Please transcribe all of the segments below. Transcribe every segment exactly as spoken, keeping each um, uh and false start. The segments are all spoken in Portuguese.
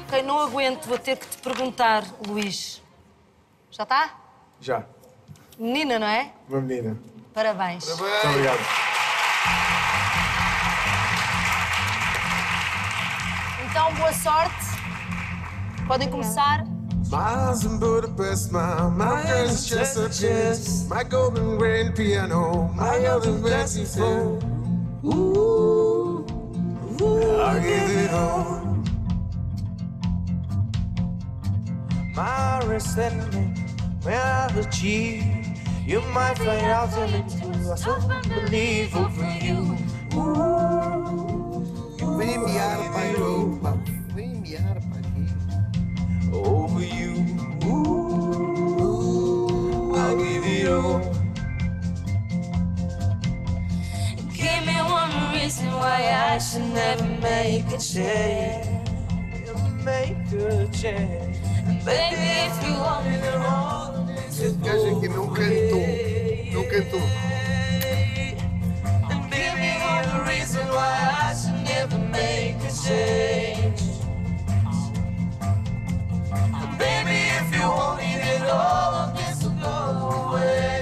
Ok, não aguento, vou ter que te perguntar, Luís. Já está? Já. Menina, não é? Uma menina. Parabéns. Parabéns. Muito obrigado. Então, boa sorte. Podem começar. Miles in Budapest, my, my girl's just a chess. My golden grand piano, my other glassy floor. Ooh, ooh, I give it all. My resentment, when I hurt you, you might find out to me too. I still believe over you. Ooh, vem enviar para a Europa, vem enviar para aqui. Over you, ooh, I'll give it all. Give me one reason why I should never make a change. Make a change. Baby, if you want me to hold Esse gajo aqui não cantou. Não cantou. And give me one reason why I should never make a change. Baby, if you want me, then all of this will go away.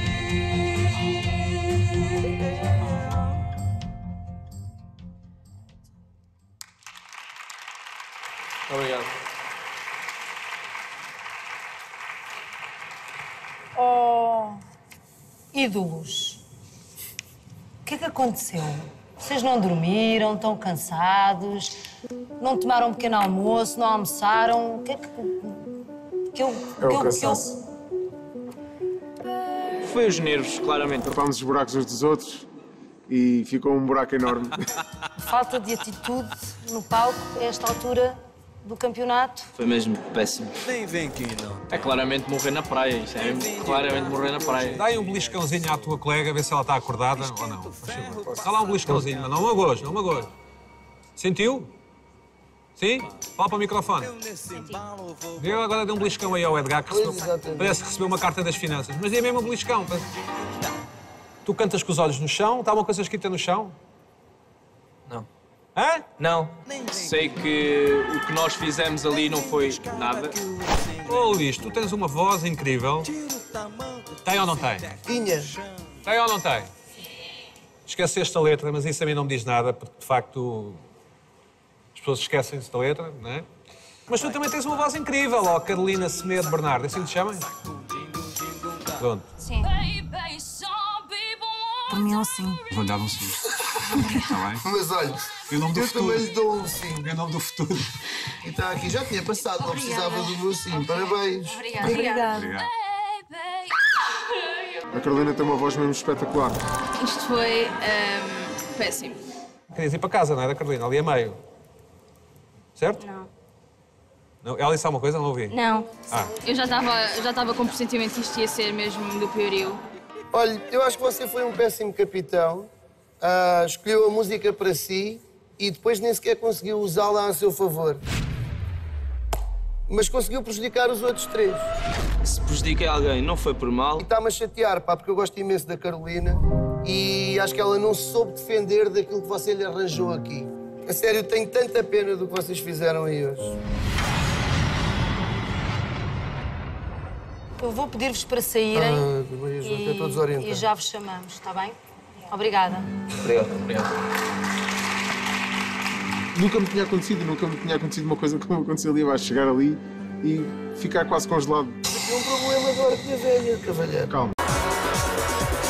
Obrigado. Oh, ídolos. O que é que aconteceu? Vocês não dormiram, estão cansados, não tomaram um pequeno almoço, não almoçaram? O que é que... que eu... É o que eu, cansaço. Foi os nervos, claramente. Tapámos os buracos uns dos outros e ficou um buraco enorme. Falta de atitude no palco a esta altura do campeonato. Foi mesmo péssimo. Nem vem aqui, não. É claramente morrer na praia. Isto é mesmo claramente morrer na praia. Dá aí um beliscãozinho à tua colega, ver se ela está acordada ou não. Dá lá um beliscãozinho, mas não magoes, não magoes. Sentiu? Sim? Fala para o microfone. Eu agora dei um beliscão aí ao Edgar, que recebeu, parece que recebeu uma carta das finanças. Mas é mesmo um beliscão. Tu cantas com os olhos no chão? Está uma coisa escrita no chão? Não. Hã? Não. Sei que o que nós fizemos ali não foi nada. Ô, Luís, tu tens uma voz incrível. Tem ou não tem? Tinha. Tem ou não tem? Esqueceste a letra, mas isso a mim não me diz nada, porque, de facto, as pessoas esquecem-se da letra, não é? Mas tu também tens uma voz incrível, ó, Carolina Semedo Bernardo, assim te chamam? Pronto. Sim. Por mim, sim. Vou-lhe dar um sim. Está bem? Mas olha, Em nome do eu futuro. também lhe dou um sim. Em nome do futuro. E está aqui, já tinha passado, não precisava do meu sim. Parabéns. Obrigada. Obrigada. Obrigado. A Carolina tem uma voz mesmo espetacular. Isto foi ehm, péssimo. Querias ir para casa, não era, Carolina? Ali a meio. Certo? Não. Não? Ela disse alguma coisa? Não ouvi. Não. Ah. Eu já estava já estava com o pressentimento que isto ia ser mesmo do piorio. Olha, eu acho que você foi um péssimo capitão. Ah, escolheu a música para si e depois nem sequer conseguiu usá-la a seu favor. Mas conseguiu prejudicar os outros três. Se prejudiquei alguém, não foi por mal. E está-me a chatear, pá, porque eu gosto imenso da Carolina e acho que ela não se soube defender daquilo que você lhe arranjou aqui. A sério, tenho tanta pena do que vocês fizeram aí hoje. Eu vou pedir-vos para saírem Ah, Maria João, eu estou desorientado. e já vos chamamos, está bem? Obrigada. Obrigado, obrigado. Nunca me tinha acontecido, nunca me tinha acontecido uma coisa como aconteceu ali abaixo. Chegar ali e ficar quase congelado. Tem um problema agora com a velha, cavalheiro. Calma.